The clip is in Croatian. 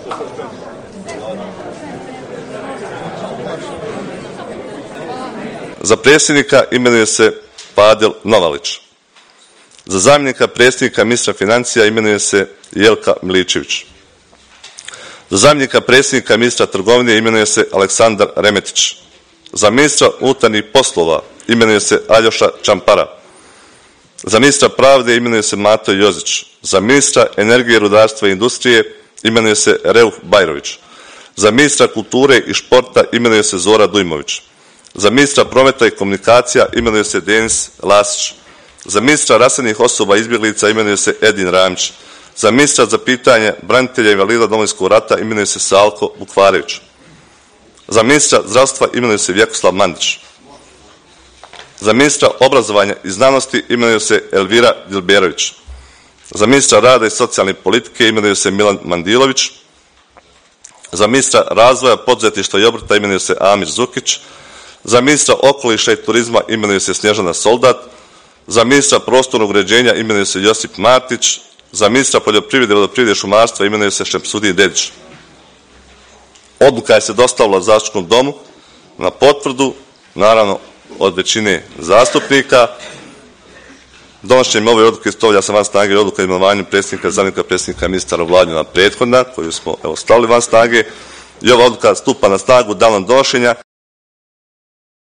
Za predsjednika imenuje se Padil Novalić. Za zamjenika predsjednika ministra financija imenuje se Jelka Miličević. Za zamjenika predsjednika ministra trgovine imenuje se Aleksandar Remetić. Za ministra unutarnjih poslova imenuje se Aljoša Čampara. Za ministra pravde imenuje se Mato Jozić. Za ministra energije, rudarstva i industrije imenuje se Reuf Bajrović. Za ministra kulture i športa imenuje se Zora Dujmović. Za ministra prometa i komunikacija imenuje se Denis Lasić. Za ministra raseljenih osoba i izbjeglica imenuje se Edin Ramić. Za ministra za pitanje branitelja i invalida Domovinskog rata imenuje se Salko Bukvarević. Za ministra zdravstva imenuje se Vjekoslav Mandić. Za ministra obrazovanja i znanosti imenuje se Elvira Dilberović. Za ministra rada i socijalne politike imenuje se Milan Mandilović. Za ministra razvoja, poduzetništva i obrta imenuje se Amir Zukić. Za ministra okoliša i turizma imenuje se Snježana Soldat. Za ministra prostornog uređenja imenuje se Josip Martić. Za ministra poljoprivrede, vodoprivrede i šumarstva imenuje se Šemsudin Dedić. Odluka je se dostavila Zastupničkom domu na potvrdu, naravno od većine zastupnika. Donošenjem ove odluke stavlja se van snage odluka o imenovanju predsjednika, zamjenika predsjednika, ministara u Vladi na prethodna, koju smo stavili van snage, i ova odluka stupa na snagu danom donošenja.